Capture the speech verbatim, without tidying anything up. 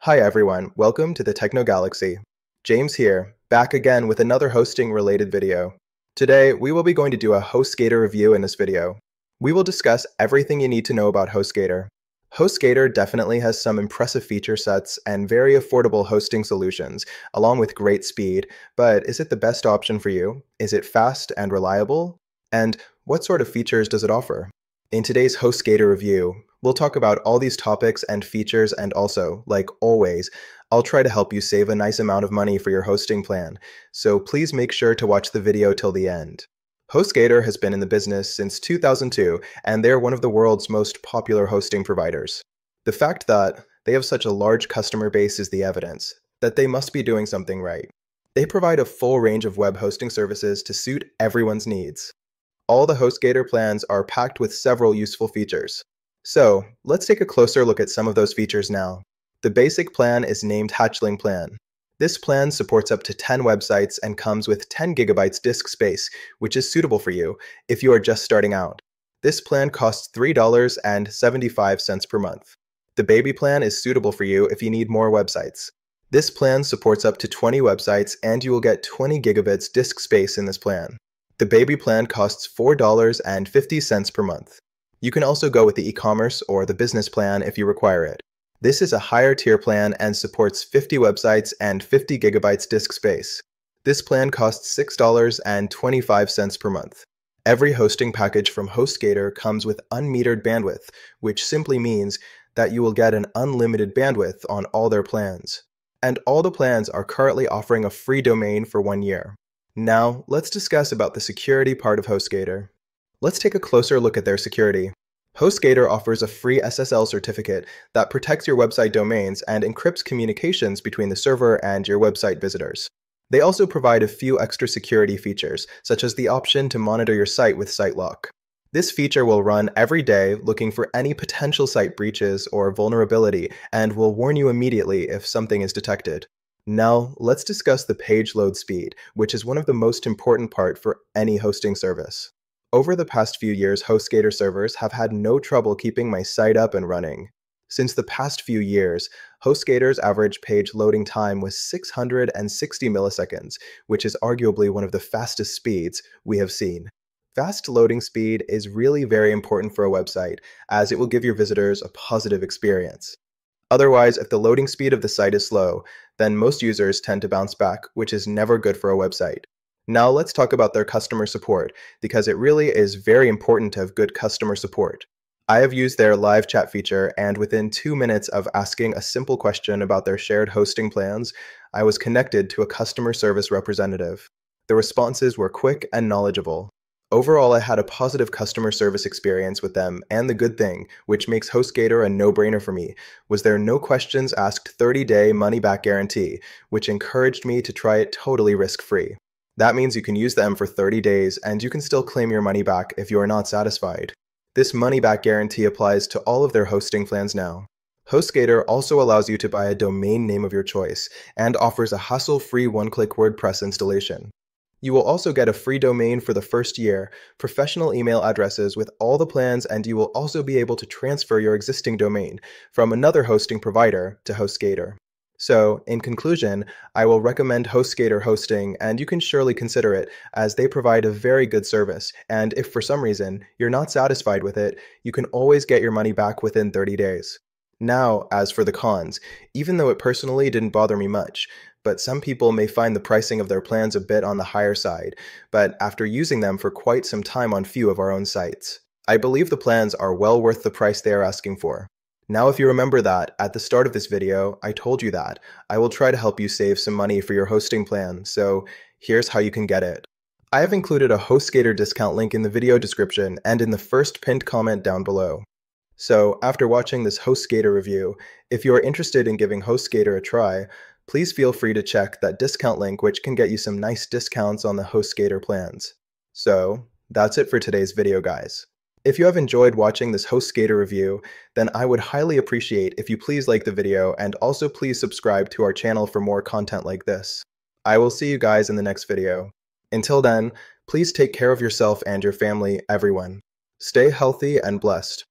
Hi everyone, welcome to the Techno Galaxy. James here, back again with another hosting related video. Today, we will be going to do a HostGator review in this video. We will discuss everything you need to know about HostGator. HostGator definitely has some impressive feature sets and very affordable hosting solutions, along with great speed, but is it the best option for you? Is it fast and reliable? And what sort of features does it offer? In today's HostGator review, we'll talk about all these topics and features, and also, like always, I'll try to help you save a nice amount of money for your hosting plan, so please make sure to watch the video till the end. HostGator has been in the business since two thousand two, and they're one of the world's most popular hosting providers. The fact that they have such a large customer base is the evidence that they must be doing something right. They provide a full range of web hosting services to suit everyone's needs. All the HostGator plans are packed with several useful features. So, let's take a closer look at some of those features now. The basic plan is named Hatchling Plan. This plan supports up to ten websites and comes with ten gigabytes disk space, which is suitable for you if you are just starting out. This plan costs three dollars and seventy-five cents per month. The Baby Plan is suitable for you if you need more websites. This plan supports up to twenty websites and you will get twenty gigabits disk space in this plan. The Baby Plan costs four dollars and fifty cents per month. You can also go with the e-commerce or the business plan if you require it. This is a higher tier plan and supports fifty websites and fifty gigabytes disk space. This plan costs six dollars and twenty-five cents per month. Every hosting package from HostGator comes with unmetered bandwidth, which simply means that you will get an unlimited bandwidth on all their plans. And all the plans are currently offering a free domain for one year. Now, let's discuss about the security part of HostGator. Let's take a closer look at their security. HostGator offers a free S S L certificate that protects your website domains and encrypts communications between the server and your website visitors. They also provide a few extra security features, such as the option to monitor your site with SiteLock. This feature will run every day looking for any potential site breaches or vulnerability and will warn you immediately if something is detected. Now, let's discuss the page load speed, which is one of the most important part for any hosting service. Over the past few years, HostGator servers have had no trouble keeping my site up and running. Since the past few years, HostGator's average page loading time was six hundred sixty milliseconds, which is arguably one of the fastest speeds we have seen. Fast loading speed is really very important for a website, as it will give your visitors a positive experience. Otherwise, if the loading speed of the site is slow, then most users tend to bounce back, which is never good for a website. Now let's talk about their customer support, because it really is very important to have good customer support. I have used their live chat feature, and within two minutes of asking a simple question about their shared hosting plans, I was connected to a customer service representative. The responses were quick and knowledgeable. Overall, I had a positive customer service experience with them, and the good thing, which makes HostGator a no-brainer for me, was their no questions asked thirty day money-back guarantee, which encouraged me to try it totally risk-free. That means you can use them for thirty days, and you can still claim your money back if you are not satisfied. This money-back guarantee applies to all of their hosting plans now. HostGator also allows you to buy a domain name of your choice, and offers a hassle-free one-click WordPress installation. You will also get a free domain for the first year, professional email addresses with all the plans, and you will also be able to transfer your existing domain from another hosting provider to HostGator. So, in conclusion, I will recommend HostGator Hosting, and you can surely consider it, as they provide a very good service, and if for some reason you're not satisfied with it, you can always get your money back within thirty days. Now, as for the cons, even though it personally didn't bother me much, but some people may find the pricing of their plans a bit on the higher side, but after using them for quite some time on few of our own sites, I believe the plans are well worth the price they are asking for. Now, if you remember that, at the start of this video, I told you that I will try to help you save some money for your hosting plan, so here's how you can get it. I have included a HostGator discount link in the video description and in the first pinned comment down below. So, after watching this HostGator review, if you are interested in giving HostGator a try, please feel free to check that discount link, which can get you some nice discounts on the HostGator plans. So, that's it for today's video, guys. If you have enjoyed watching this HostGator review, then I would highly appreciate if you please like the video and also please subscribe to our channel for more content like this. I will see you guys in the next video. Until then, please take care of yourself and your family, everyone. Stay healthy and blessed.